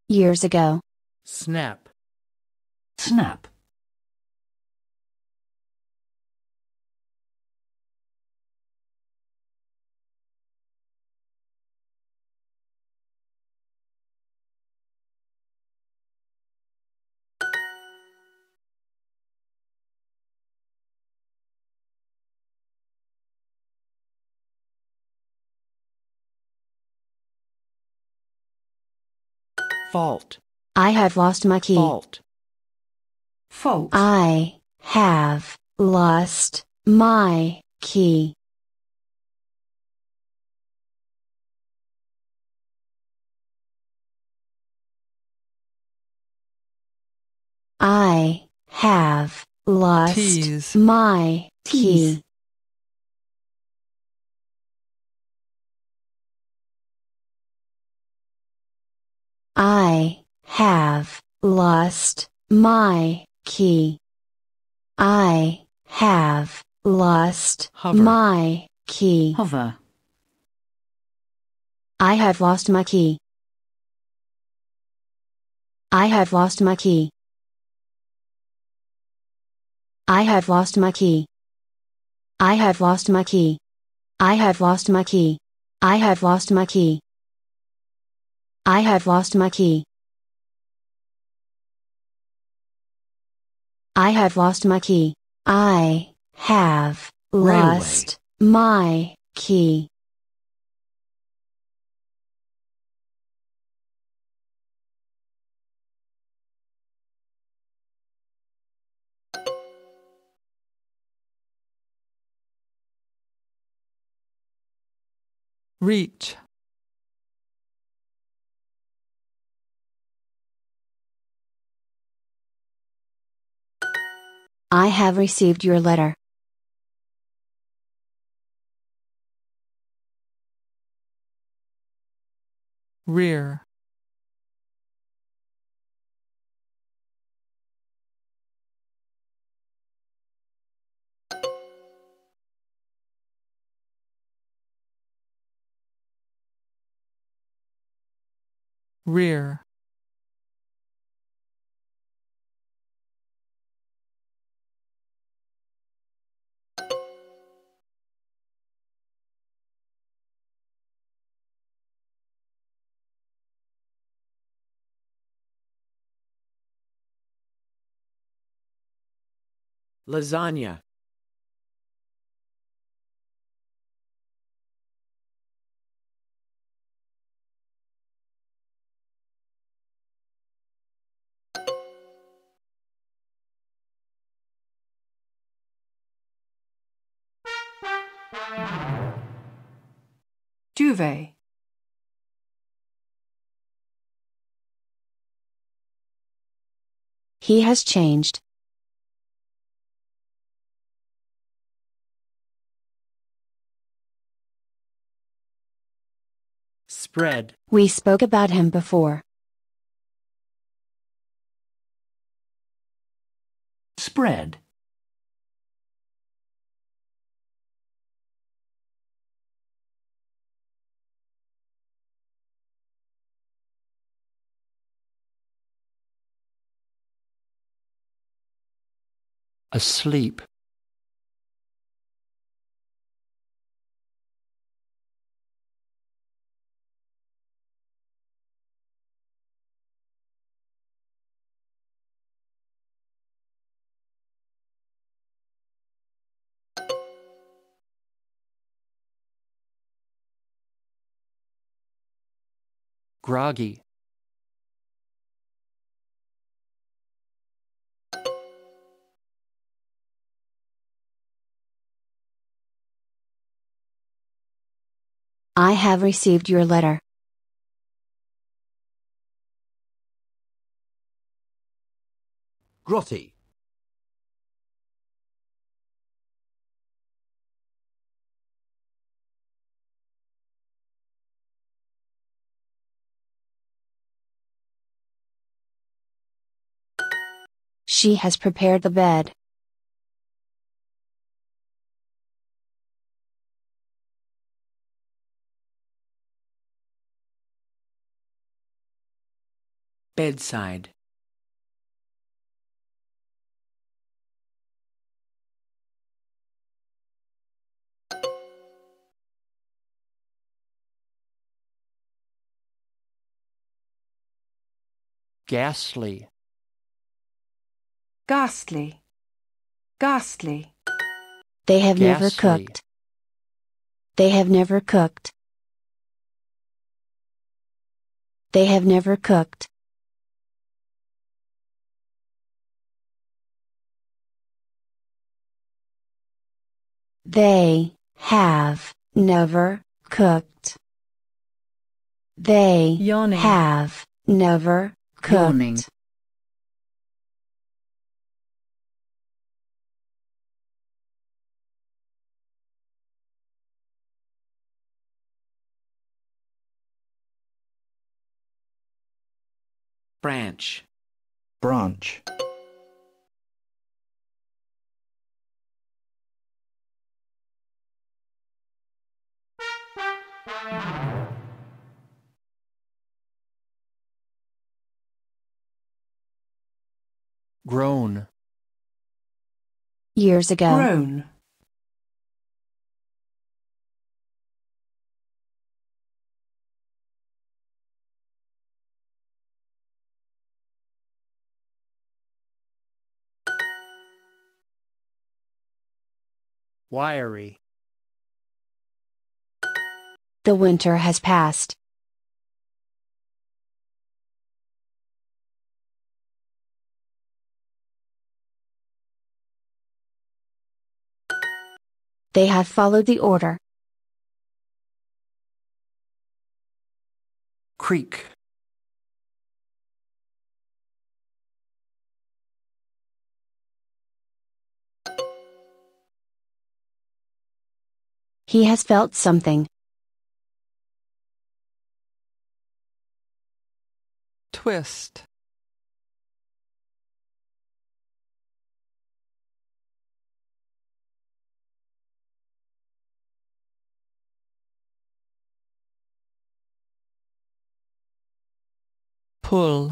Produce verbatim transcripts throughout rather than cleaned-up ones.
Years ago. Snap. Snap. Fault. I have lost my key. Fault. Fault. I have lost my key. I have lost Tease. my Tease. key. I have lost my key. I have lost Hover. my key. Hover. I have lost my key. I have lost my key. I have lost my key. I have lost my key. I have lost my key. I have lost my key. I have lost my key. I have lost my key. I have Railway. lost my key. Reach. I have received your letter. Rear. Rear. Lasagna. Duvet. He has changed. Spread. We spoke about him before. Spread. Asleep. Groggy. I have received your letter. Grotty. She has prepared the bed. Bedside. Ghastly. Ghastly. Ghastly. They have never Ghastly. cooked. They have never cooked. They have never cooked. They have never cooked. They Yawning. have never cooked. Yawning. Branch. Branch. Grown. Years ago. Grown. Wiry. The winter has passed. They have followed the order. Creek. He has felt something. Twist. Pull.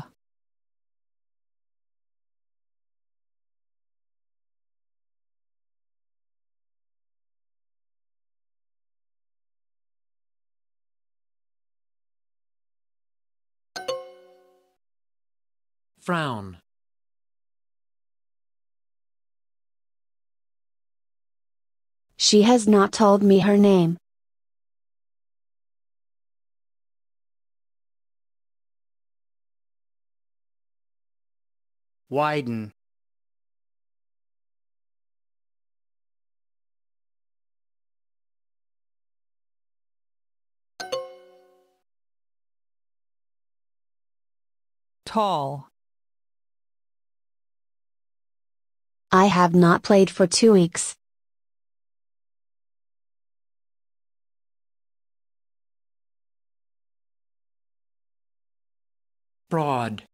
Frown. She has not told me her name. Widen. Tall. I have not played for two weeks. Broad.